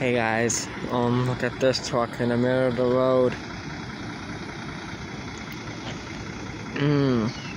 Hey guys, look at this truck in the middle of the road.